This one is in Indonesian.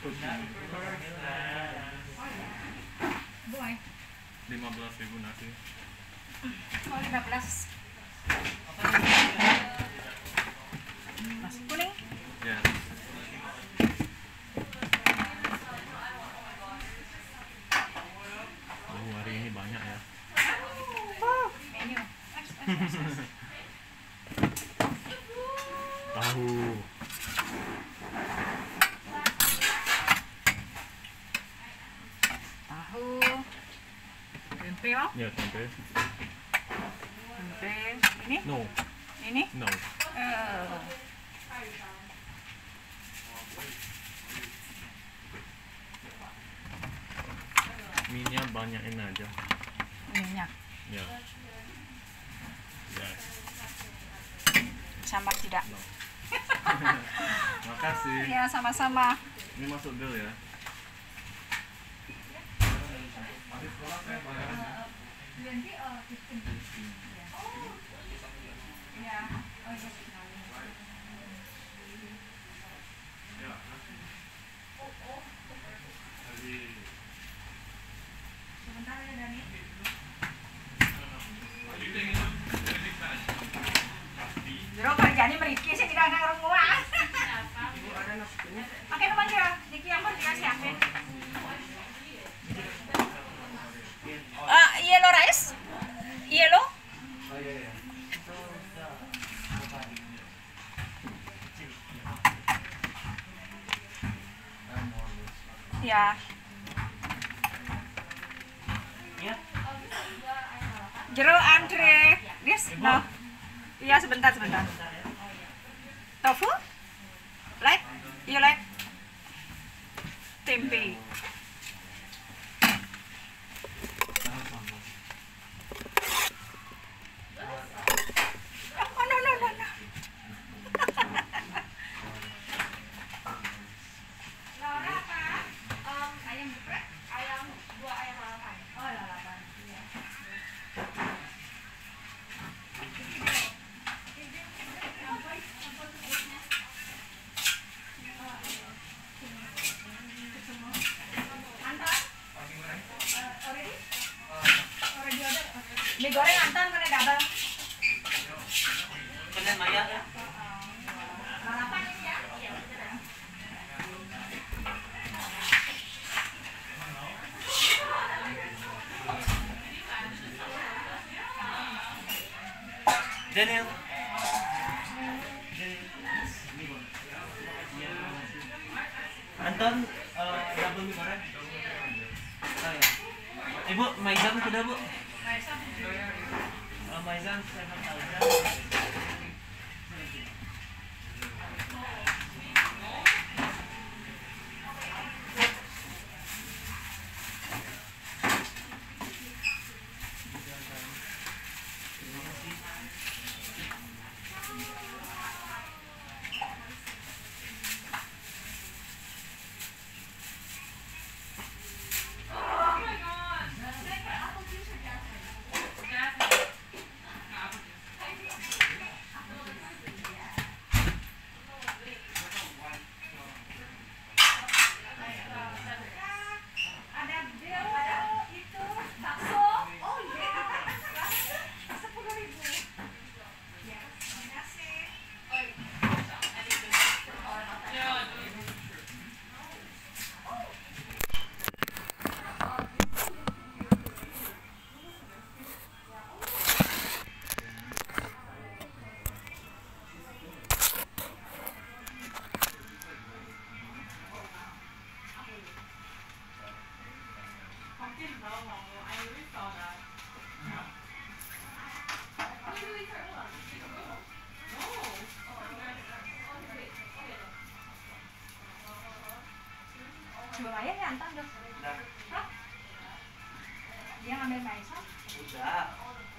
Boy. 15.000 nasi. Oh, 15. Nasi kuning. Ya. Hari ini banyak ya. Menu. Tahu. Tahu. Tempe, oh? Ya, tempe. Tempe. Ini? No. Ini? No. Minyak banyakin aja. Minyak. Ya. Ya. Sambal tidak? No. Makasih. Ya, sama-sama. Ini masuk bill ya. Sebentar ya, Dani. Jero kerjanya meriki sih tidak ada rumah. Pakai teman dia, Niki yang mau dikasih apa? Yellow rice? Yellow? Ya. Jero Andre, this no. Iya sebentar. Tofu? Like? You like? Tempe. Oh, no. Laura apa? Ayam geprek, ayam 2 ayam lalapan. Oh, lalapan. Iya. Mie goreng Anton kena double. Kena Maya ya. Lalapan ini ya. Daniel. Anton, double mie goreng. Oh ya. Ibu, Maizan sudah bu? Maizan 7,000. Lumayan ya Anton dong. Dia ngambil maison. Udah.